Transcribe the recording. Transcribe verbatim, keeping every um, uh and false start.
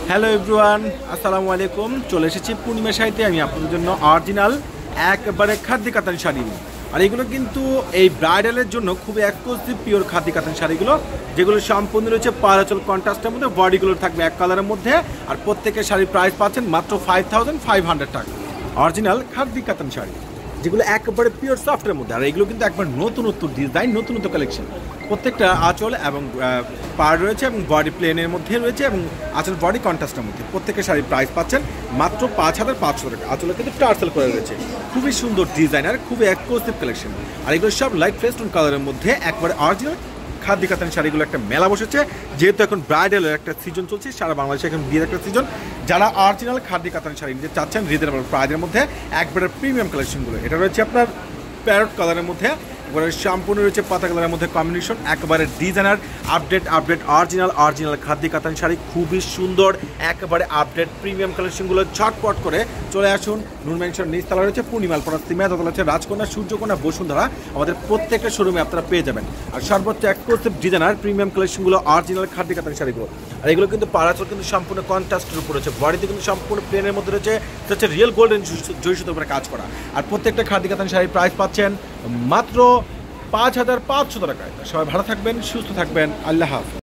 Hello everyone, আসসালামু আলাইকুম। চলে এসেছি পূর্ণিমা শাড়িতে আমি আপনাদের জন্য অরিজিনাল একবারে খাদি কাতান শাড়ি নিয়ে। আর এগুলো কিন্তু এই ব্রাইডালের জন্য খুবই এক্সক্লুসিভ পিওর খাদি কাতান শাড়িগুলো, যেগুলো সম্পূর্ণ রয়েছে পারাচল কন্ট্রাস্টের মধ্যে, বডিগুলো থাকবে এক কালারের মধ্যে। আর প্রত্যেকের শাড়ির প্রাইস পাচ্ছেন মাত্র ফাইভ থাউজেন্ড ফাইভ হান্ড্রেড টাকা। অরিজিনাল খাদি কাতান শাড়ি যেগুলো একেবারে পিওর সফটের মধ্যে। আর এগুলো কিন্তু একবার নতুন নতুন ডিজাইন, নতুন নতুন কালেকশন। প্রত্যেকটা আঁচল এবং পার রয়েছে এবং বডি প্লেনের মধ্যে রয়েছে এবং আঁচল বডি কন্ট্রাস্টের মধ্যে। প্রত্যেকের শাড়ির প্রাইস পাচ্ছেন মাত্র পাঁচ হাজার পাঁচশো টাকা। আঁচলে কিন্তু টার্সেল করে রয়েছে, খুবই সুন্দর ডিজাইন আর খুবই এক্সক্লুসিভ কালেকশন। আর এগুলো সব লাইট ফেস্টুন কালারের মধ্যে একবারে অরিজিনাল খাদি কাতান শাড়িগুলো একটা মেলা বসেছে, যেহেতু এখন ব্রাইডালের একটা সিজন চলছে, সারা বাংলাদেশে এখন বিয়ের একটা সিজন। যারা অরিজিনাল খাদি কাতান শাড়ি নিতে চাচ্ছেন রিজনেবল প্রাইজের মধ্যে, একবারে প্রিমিয়াম কালেকশনগুলো, এটা রয়েছে আপনার প্যারট কালারের মধ্যে, এবারে সম্পূর্ণ রয়েছে পাতা কালারের মধ্যে কম্বিনেশন, একেবারে designer update update original original khadi katan sari, খুবই সুন্দর একেবারে আপডেট প্রিমিয়াম কালেকশনগুলো। ঝটপট করে চলে আসুন। নূর ম্যানশন নিচতলা রয়েছে পূর্ণিমাল পড়া সিমা, দোতলা আছে রাজকন্যা, সূর্যকন্যা, বসুন্ধরা। আমাদের প্রত্যেকটা শোরুমে আপনারা পেয়ে যাবেন। আর সর্বোচ্চ এক্সক্লুসিভ ডিজাইনার প্রিমিয়াম কালেকশনগুলো অরিজিনাল খাদি কাতান শাড়িগুলো। আর এগুলো কিন্তু পারাচল কিন্তু সম্পূর্ণ কন্ট্রাস্টের উপর রয়েছে, বডিতে কিন্তু সম্পূর্ণ প্লেনের মধ্যে রয়েছে, হচ্ছে রিয়েল গোল্ডেন জয়ী সুতোর উপরে কাজ করা। আর প্রত্যেকটা খাদি কাতান শাড়ির প্রাইস পাচ্ছেন মাত্র পাঁচ হাজার পাঁচশো টাকায়। সবাই ভালো থাকবেন, সুস্থ থাকবেন, আল্লাহ হাফেজ।